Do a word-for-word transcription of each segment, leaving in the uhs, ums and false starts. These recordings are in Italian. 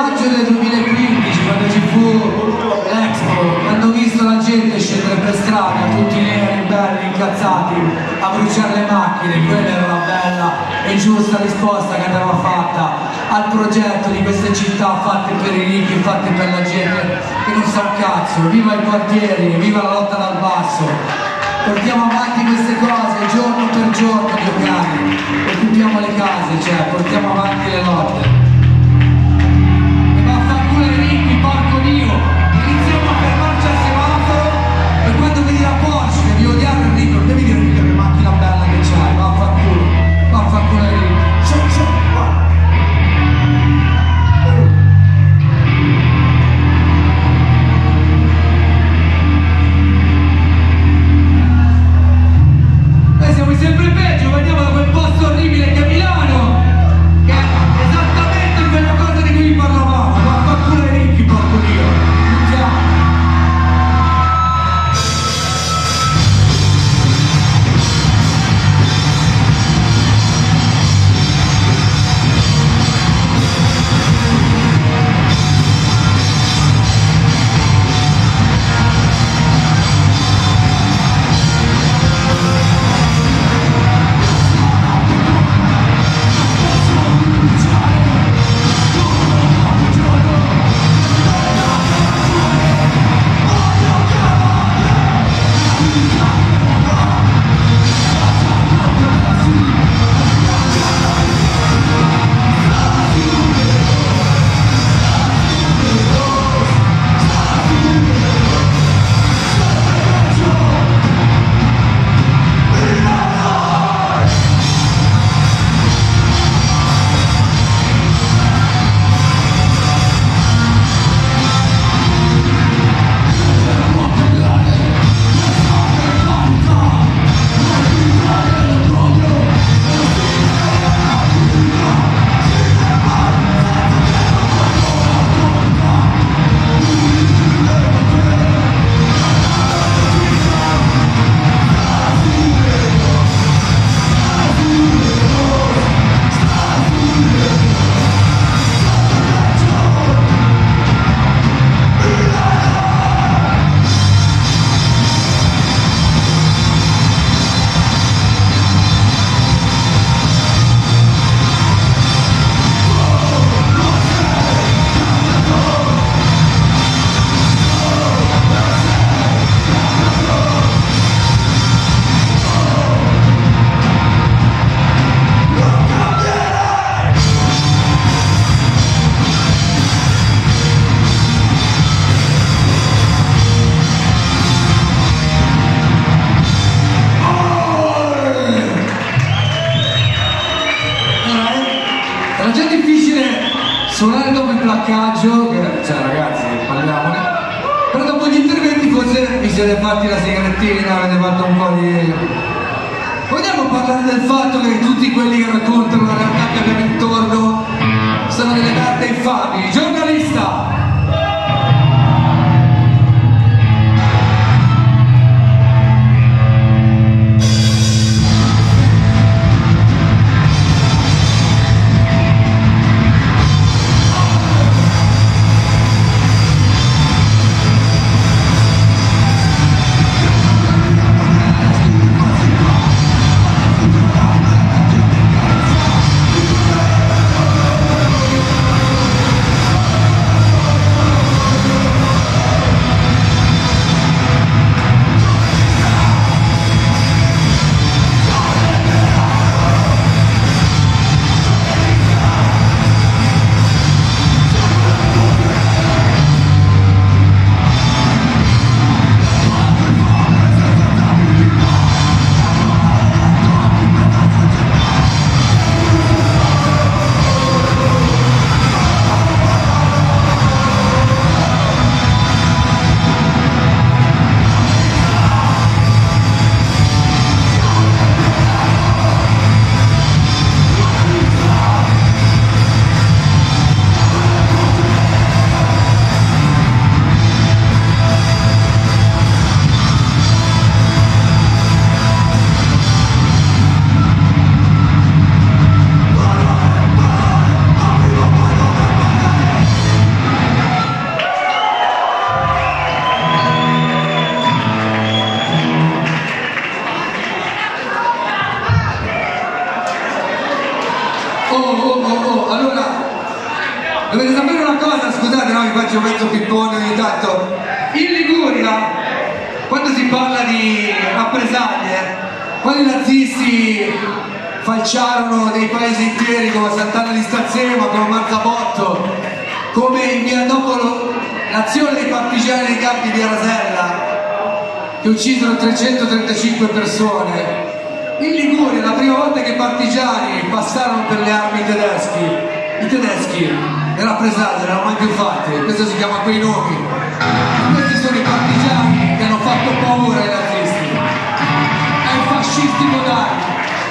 maggio del duemilaquindici, quando ci fu l'Expo, quando ho visto la gente scendere per strada, tutti neri, belli, incazzati, a bruciare le macchine, quella era la bella e giusta risposta che andava fatta al progetto di queste città fatte per i ricchi, fatte per la gente che non sa un cazzo. Viva i quartieri, viva la lotta dal basso. Portiamo avanti queste cose giorno per giorno, mio cari, occupiamo le case, cioè portiamo avanti le lotte. E vaffanculo ai ricchi, porco Dio, iniziamo a fermarci al semaforo e quando vedi la Porsche devi odiare il ricco, non devi dire mica che macchina bella che c'hai, vaffanculo, vaffanculo ai ricchi. Ciao, ciao. Siamo sempre peggio, veniamo da quel posto orribile che è Milano, che è esattamente quella cosa di cui vi parlavamo, vaffanculo ai ricchi, porco Dio, iniziamo. Suonare dopo il placcaggio, che, cioè ragazzi, parliamone, però dopo gli interventi forse vi siete fatti la sigarettina, avete fatto un po' di... Vogliamo parlare del fatto che tutti quelli che raccontano la realtà che abbiamo intorno sono delle carte infami, giornalista! Dovete sapere una cosa, scusate, no, vi faccio un mezzo pippone ogni tanto. In Liguria, quando si parla di rappresaglie, quando i nazisti falciarono dei paesi interi come Sant'Anna di Stazzema, come Marzabotto, come in via dopo l'azione dei partigiani dei campi di Via Rasella, che uccisero trecentotrentacinque persone. In Liguria, la prima volta che i partigiani passarono per le armi tedeschi, i tedeschi le rappresaglie non erano mai più fatte, questo si chiama quei nomi. Questi sono i partigiani che hanno fatto paura ai nazisti, ai fascisti modali.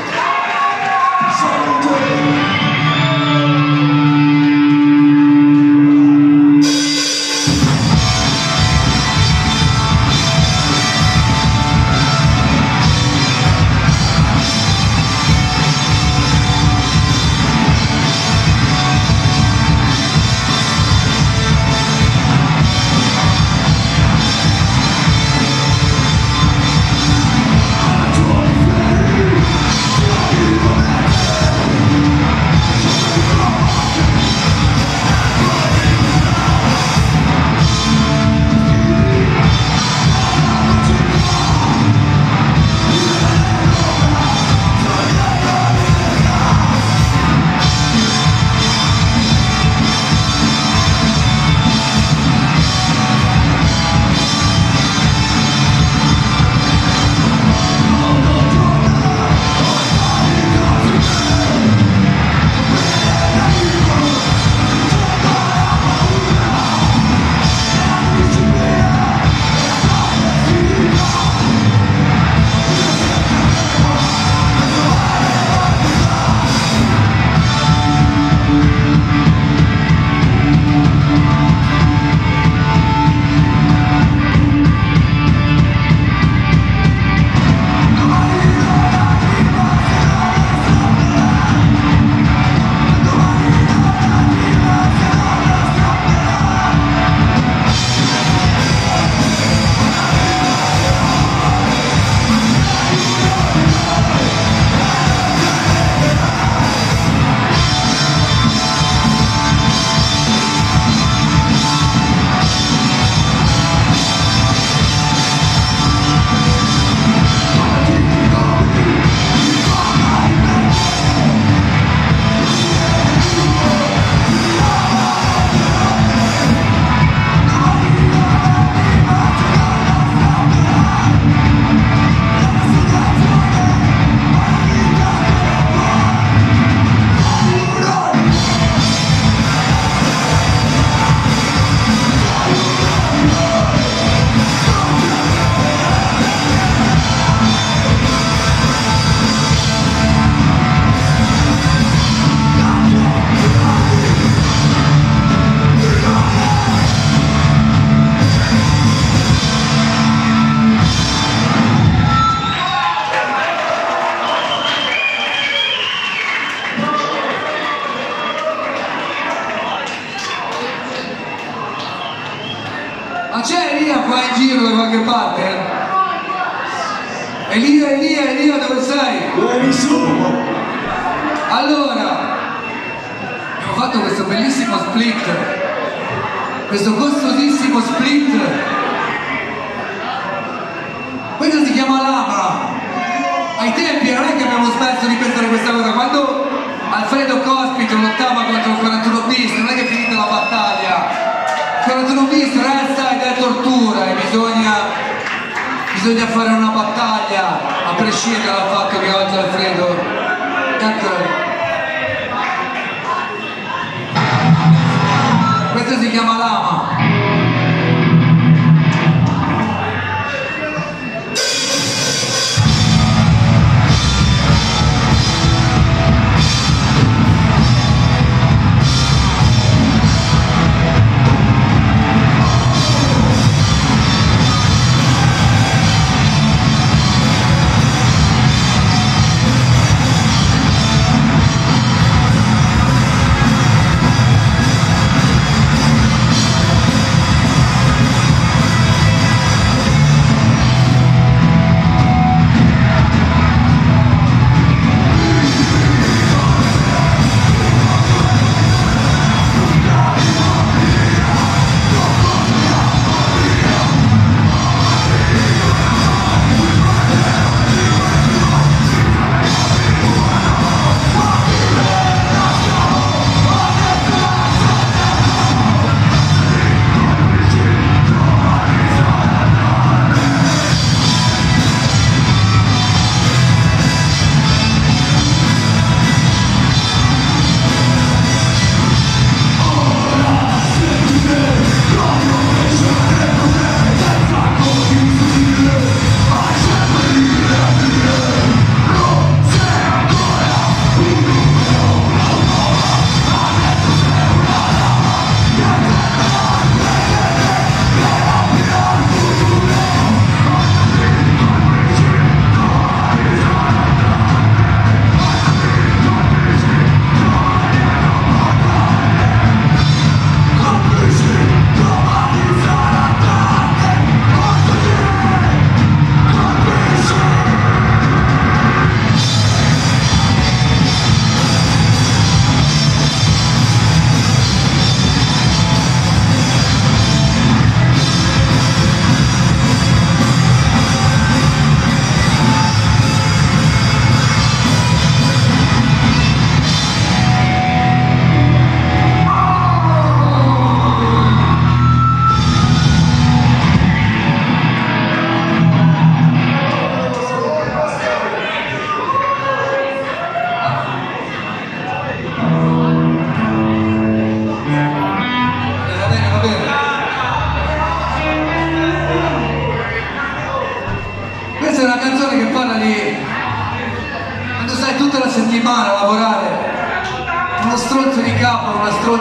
Ma c'è Elia qua in giro da qualche parte? Elia, Elia, Elia, dove sei? Nessuno! Allora, abbiamo fatto questo bellissimo split, questo costosissimo split. Questo si chiama Labra. Ai tempi non è che abbiamo smesso di pensare questa cosa, quando Alfredo Cospito lottava contro il quarantuno bis, non è che è finita la battaglia. quarantuno bis resta ed è tortura e bisogna, bisogna fare una battaglia a prescindere dal fatto che oggi Alfredo, eccolo, questo si chiama Lama.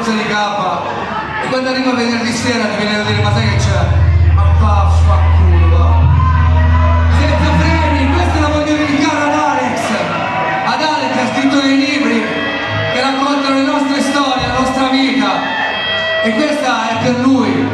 forza di capa e quando arriva venerdì sera ti viene a dire ma sai che c'è? Ma vaffanculo va. Senza freni, questa la voglio dedicare ad Alex, ad Alex che ha scritto dei libri che raccontano le nostre storie, la nostra vita e questa è per lui.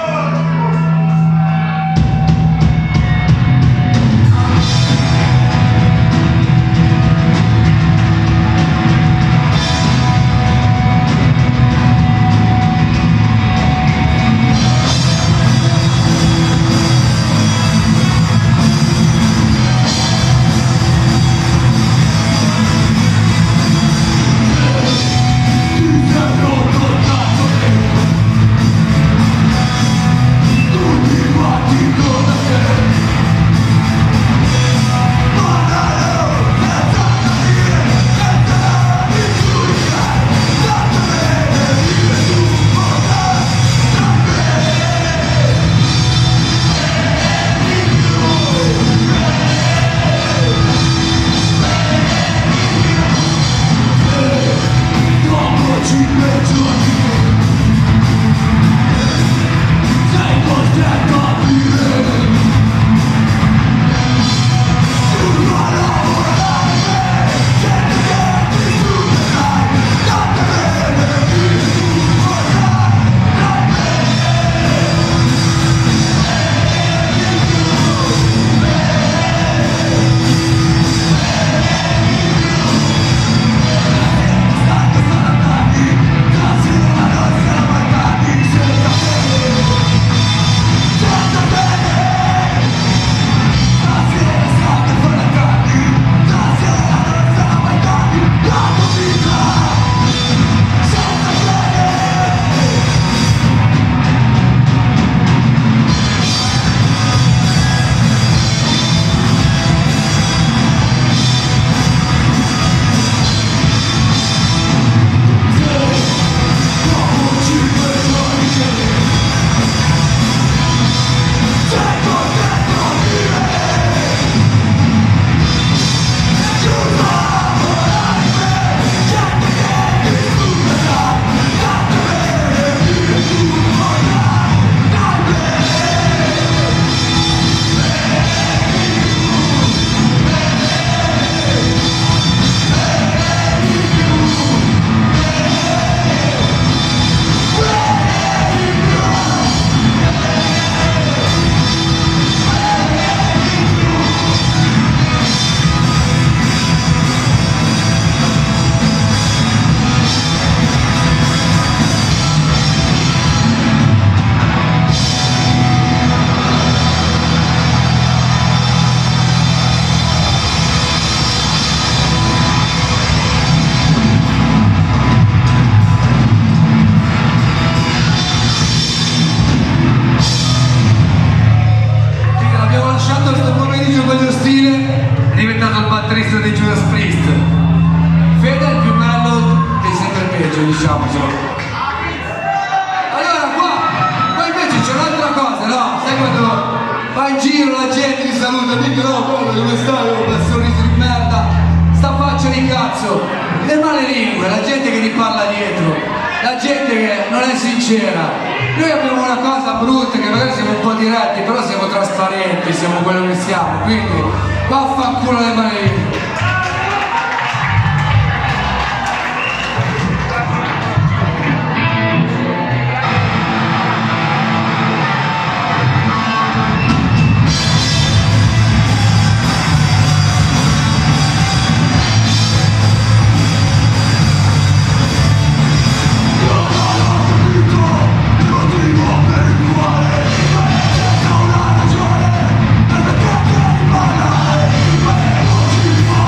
Diciamocelo. Allora qua, qua invece c'è un'altra cosa, no? Sai quando vai in giro la gente ti saluta, dice no, guarda come stai, oh, quel sorriso di merda, sta faccia di cazzo, le male lingue, la gente che ti parla dietro, la gente che non è sincera. Noi abbiamo una cosa brutta che magari siamo un po' diretti, però siamo trasparenti, siamo quello che siamo, quindi vaffanculo le male lingue. Una ragione per perché devi parlare, per motivo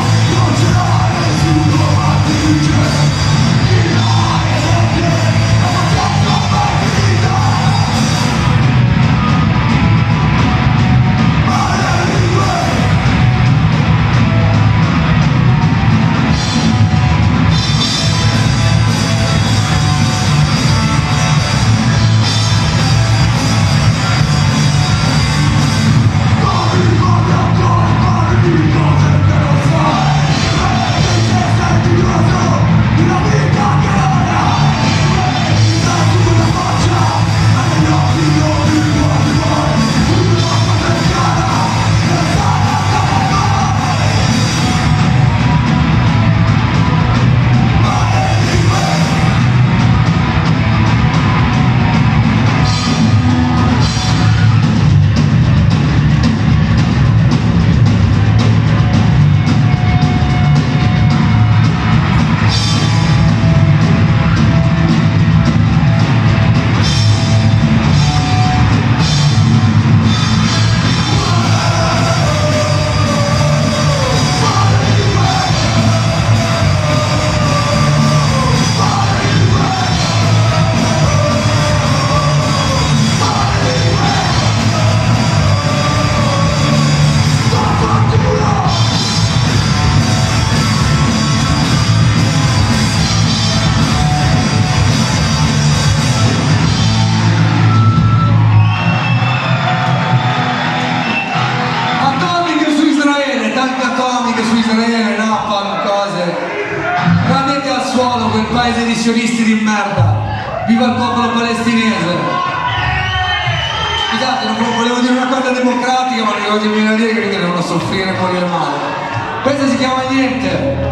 sionisti di merda, viva il popolo palestinese. Scusate, non volevo dire una cosa democratica, ma non oggi mi viene a dire che mica devono soffrire e morire male. Questa si chiama niente.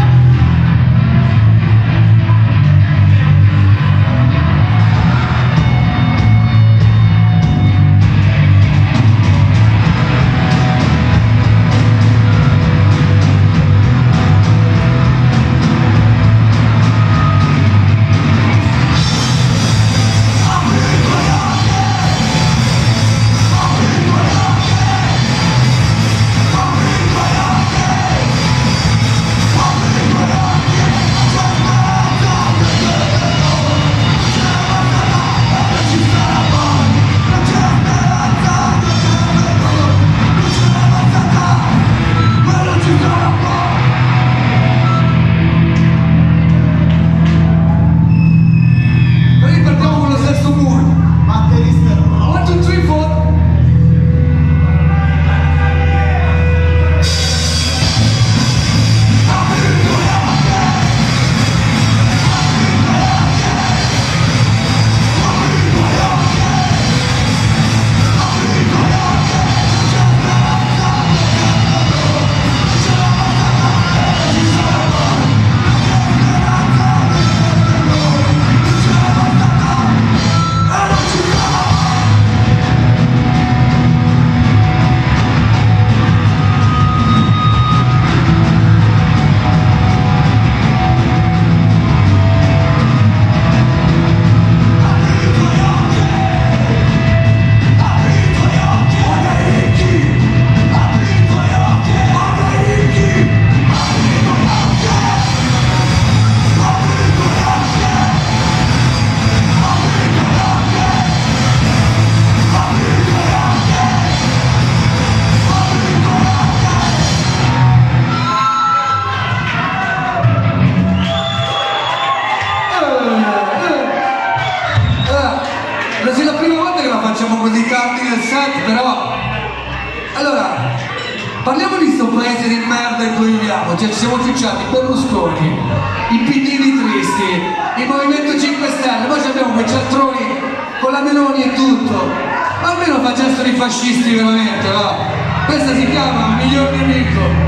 Così tardi nel set, però allora parliamo di sto paese di merda in cui viviamo. Cioè, ci siamo ficciati Berlusconi, i pidini tristi, il Movimento cinque Stelle, poi abbiamo quei cialtroni con la Meloni e tutto. Ma almeno facessero i fascisti veramente, va? Questa si chiama Miglior Nemico.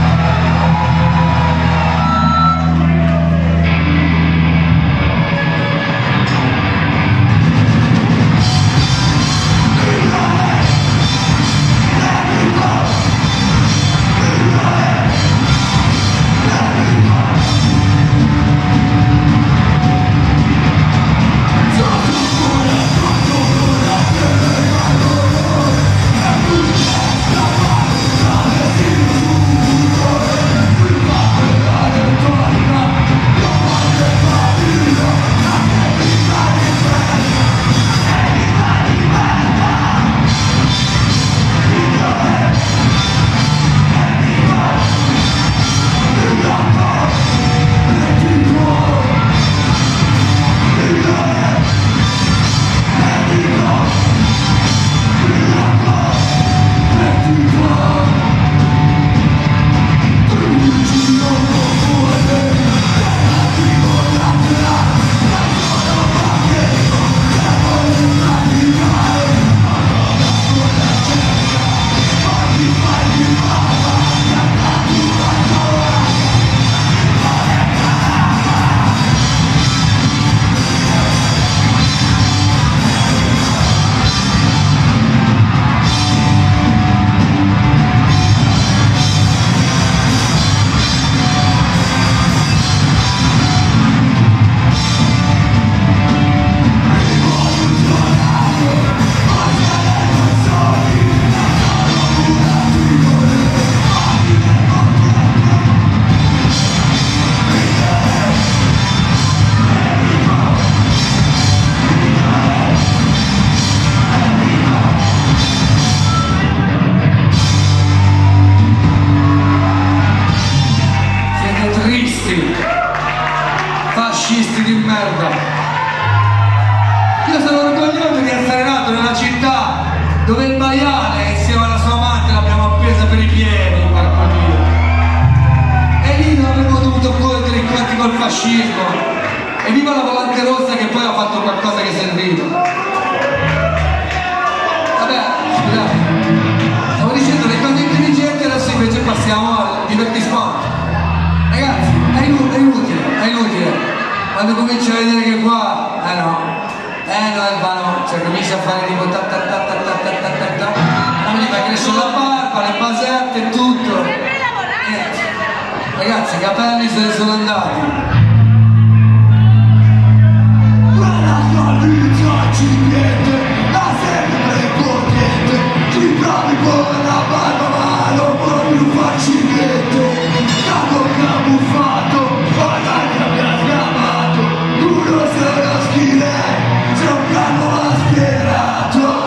Fascisti di merda. Io sono orgoglioso di essere nato nella città dove il maiale insieme alla sua amante l'abbiamo appesa per i piedi, porco Dio. E lì non avremmo dovuto correre i conti col fascismo E viva la volante rossa che poi ha fatto qualcosa che è servito. Vabbè, scusate. Stavo dicendo le cose intelligenti, adesso invece passiamo al divertismo. Ragazzi, è inutile, è inutile, è inutile. Quando cominci a vedere che qua, eh no, eh no, il vano, cioè comincia a fare tipo ta ta ta ta ta ta ta ta ta, poi gli fa crescere la barba, le basette e tutto. Niente. Ragazzi, i capelli se ne sono andati. Quella solita ci viene, la sempre potente, ci provi con la barba ma non puoi più farci niente. Capo camuffato, guarda che abbia sgamato, uno solo stile, c'è un calmo mascherato.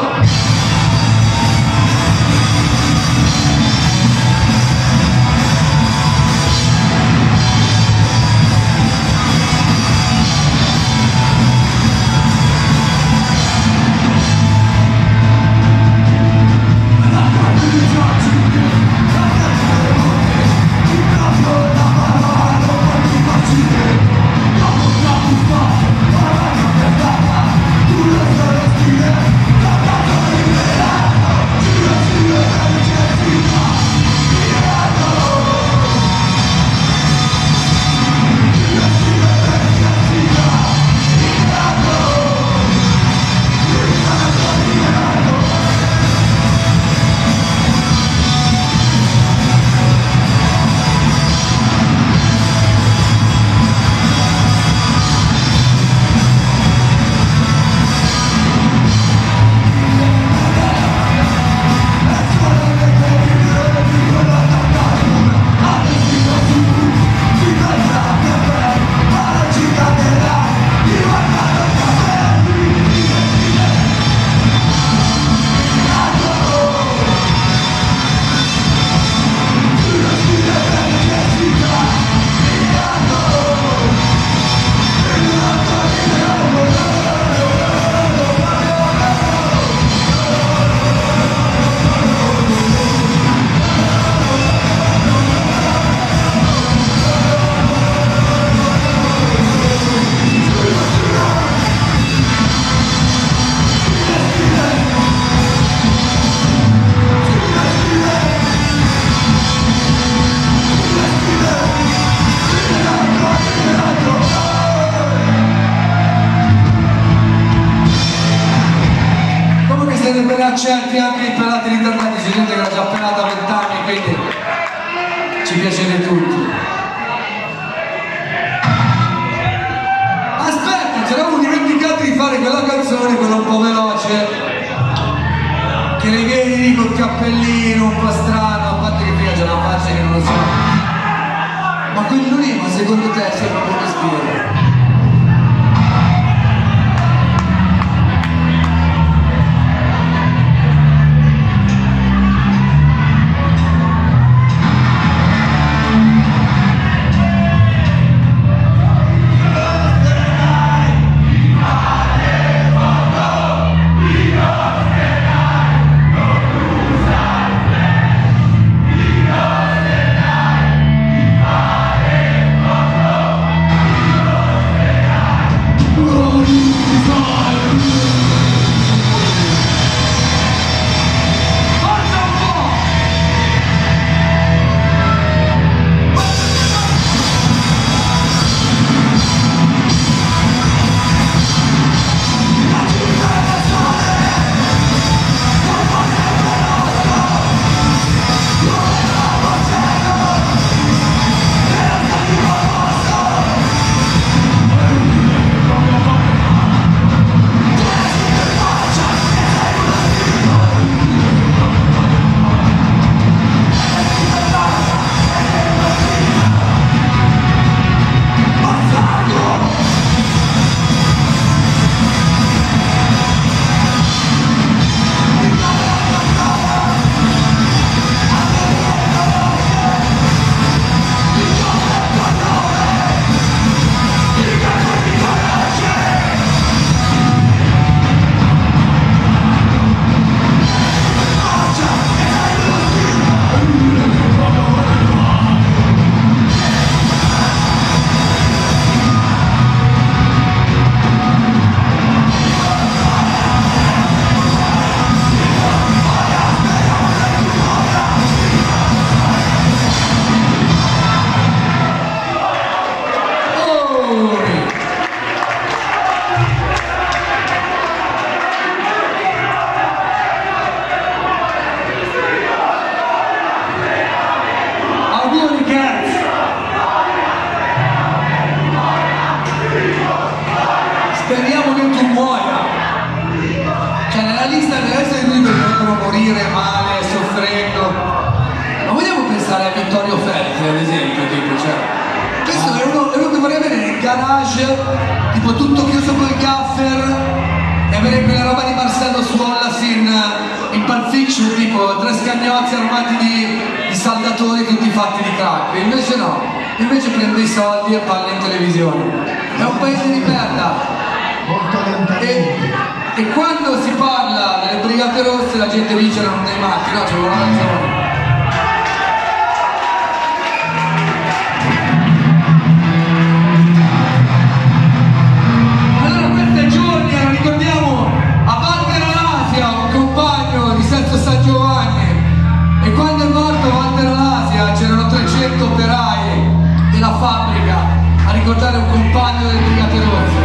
Accetti anche i pelati di internet, c'è gente che l'ha già pelata a vent'anni, quindi ci piace tutti. Aspetta, ci eravamo dimenticati di fare quella canzone, quella un po' veloce, che le vedi lì col cappellino un po' strano, a parte che prima c'è una faccia che non lo so. Ma quello lì, ma secondo te sembra un po' respiro? palazzi armati di, di saldatori tutti fatti di crack, invece no, invece prende i soldi e parla in televisione. È un paese di merda. E, e quando si parla delle Brigate Rosse la gente dice erano dei matti, no, c'è una ragione. Operai della fabbrica a ricordare un compagno delle Brigate Rosse.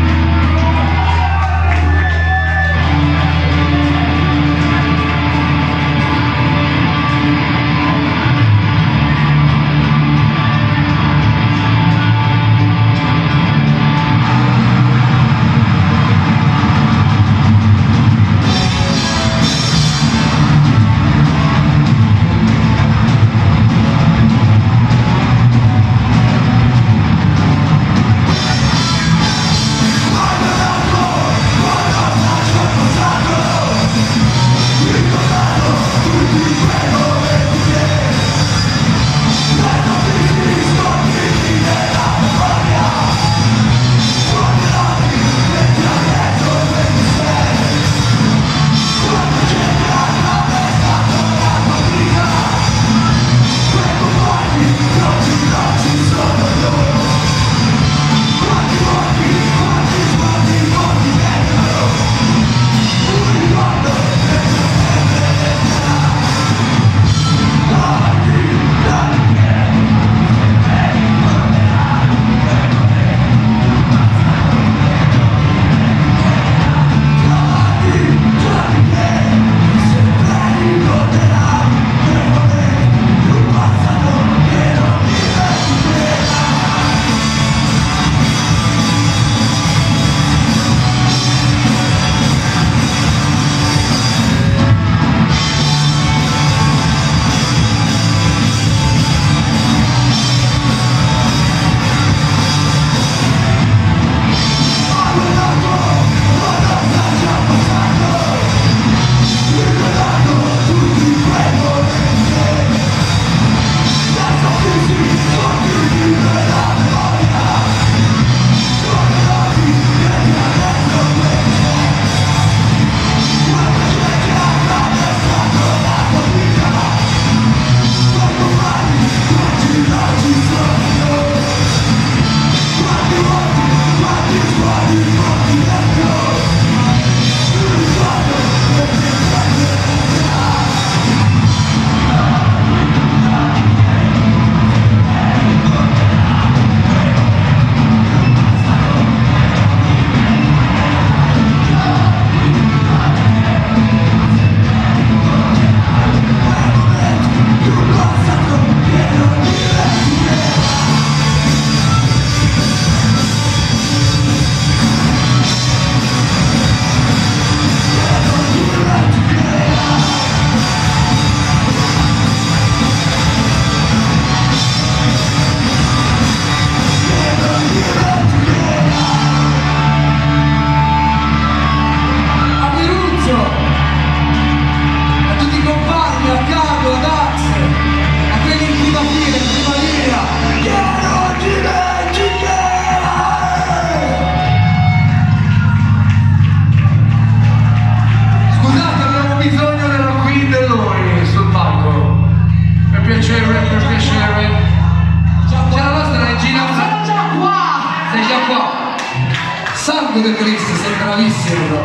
Sangue del Cristo, sei bravissimo.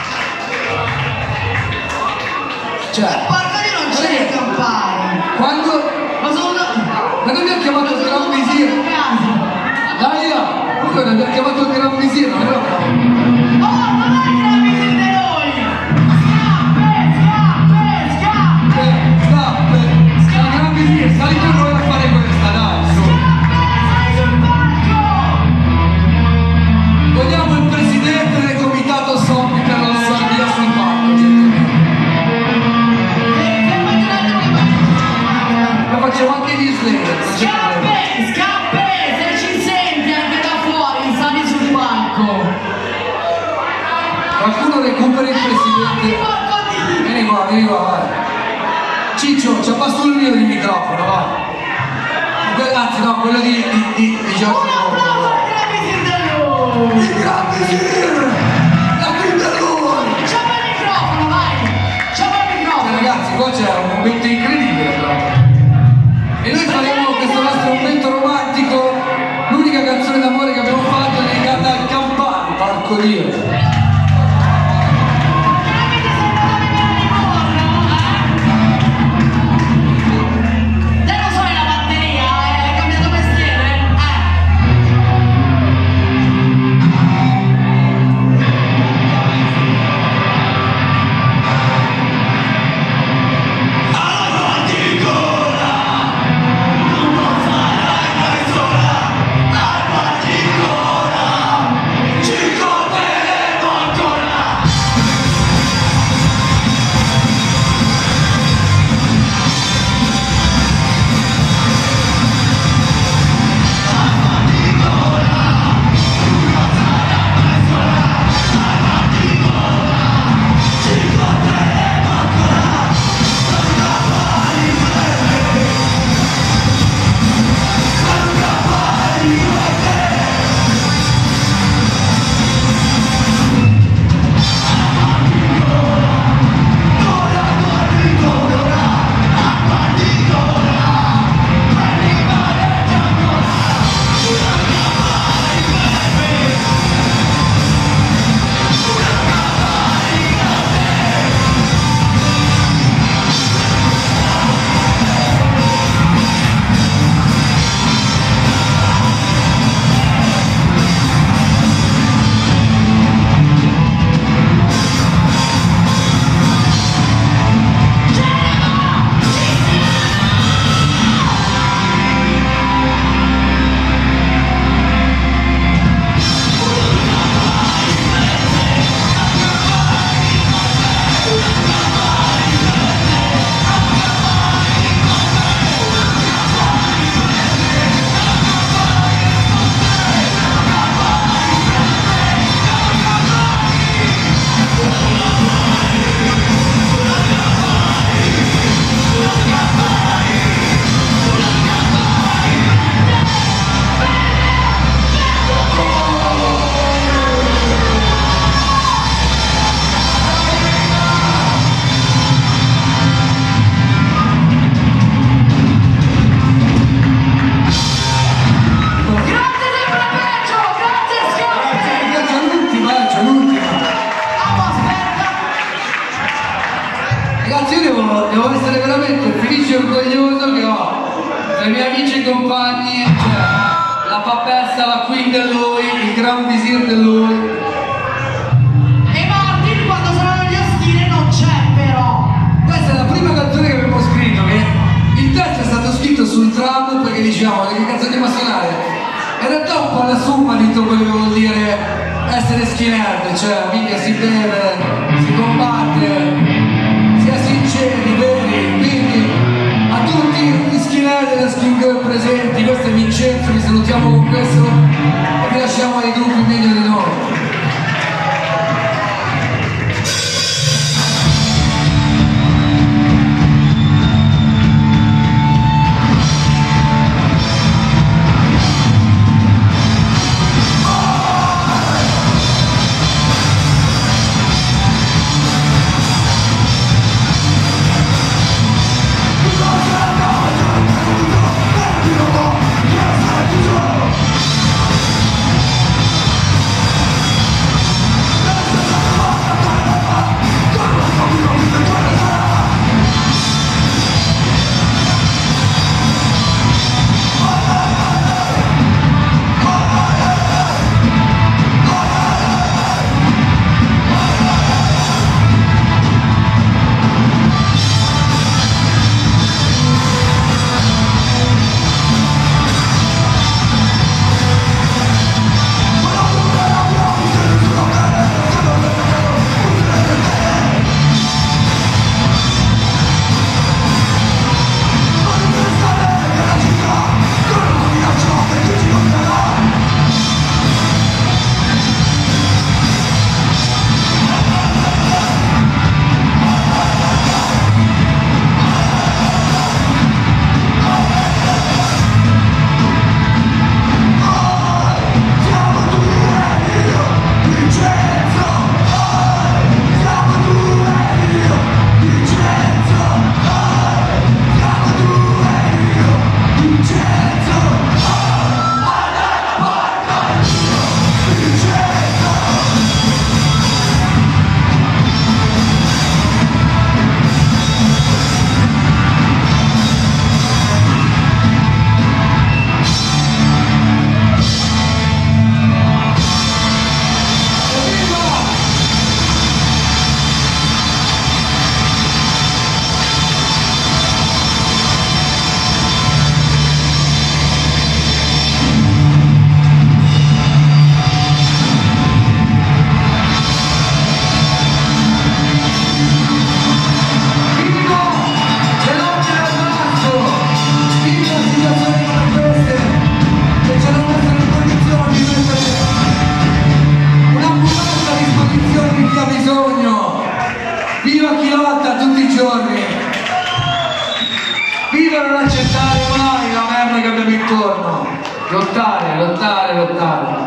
Cioè, porca io non c'è da campare. Quando, ma sono quando mi ha chiamato il Gran Visir, Dalia, quando mi ha chiamato il Gran Visir, non era bravo. Oh, non è il Gran Visir di noi! Scappe, scappe, scappe! Scappe, scappe! Il Gran Visir, sali con noi a fare questa, dai, su. Vogliamo il presidente del comitato Sommi per la Lombardia sul palco, gentilmente. Ma facciamo anche gli Slayer. Scappe, scappe, se ci senti anche da fuori, sali sul palco. Qualcuno recuperi il presidente. Vieni qua, vieni qua, vai. Ciccio, ci passo il mio di microfono, va. Que anzi no, quello di, di, di, di Giorgio. Il Gran Visir! La Quindelone! Ciao il microfono, vai! Ciao il microfono! Cioè, ragazzi, qua c'è un momento incredibile però. E noi faremo questo nostro momento romantico, l'unica canzone d'amore che abbiamo fatto dedicata al Campano, porco Dio. Ragazzi, io devo, devo essere veramente felice e orgoglioso che ho tra i miei amici e compagni, cioè la papessa, la Queen dell'Oi, il Gran Visir dell'Oi. E Martin quando sono gli ostili non c'è però. Questa è la prima canzone che abbiamo scritto, che il testo è stato scritto sul tram perché dicevamo che canzone ma suonare. In realtà un po' la summa di tutto quello che vuol dire essere skinhead, cioè mica si beve, si combatte. Sinceri, veri, quindi a tutti gli skinhead e le skin girl presenti, questo è Vincenzo, vi salutiamo con questo e vi lasciamo ai gruppi meglio di noi. lottare, lottare, lottare.